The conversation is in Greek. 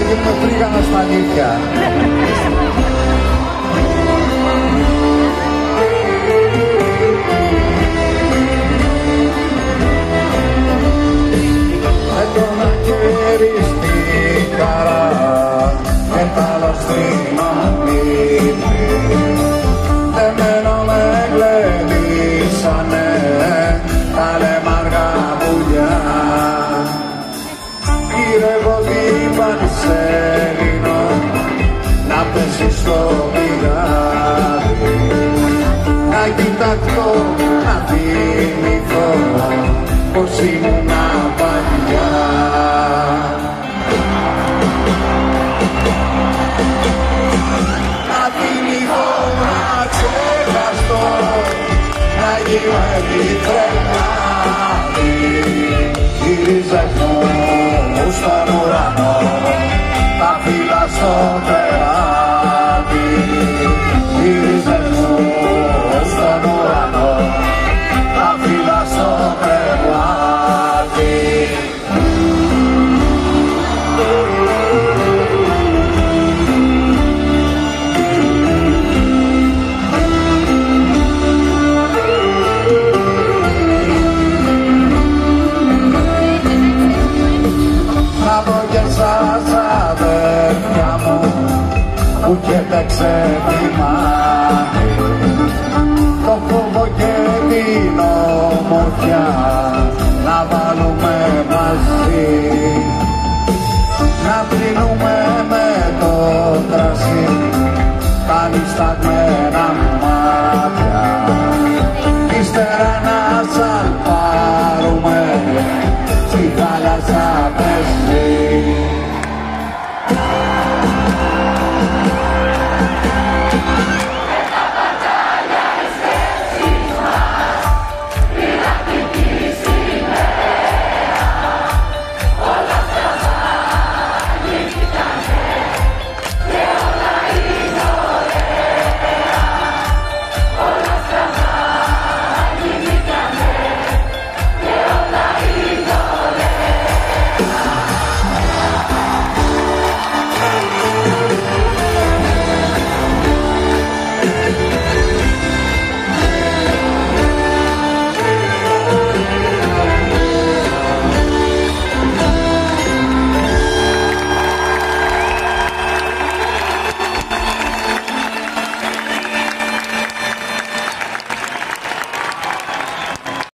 γίνουμε τρίγανα στα αλήθεια. Με το μαχαίρι στην καρά και τ' άλλο στην αμήνη, εμένα με γλεντήσανε τα λεμαργά πουλιά. Γύρευω την Πανσέλινο να πέσει στο πηγάδι, να κοιτάξω, να θυμηθώ πως ήμουνα παλιά. Να θυμηθώ, να ξεχαστώ, να γίνω επιτρελάδι. Γύριζα μου στον ουρανό, τα φύλλα στο περάδι. Γύριζα μου στον ουρανό, τα φύλλα στο περάδι. Αδέρφια μου που και τα ξεπριμάνει, το φόβο και την ομορφιά να βάλουμε μαζί, να πλύνουμε με το κρασί τα νησταγμένα μάτια, ύστερα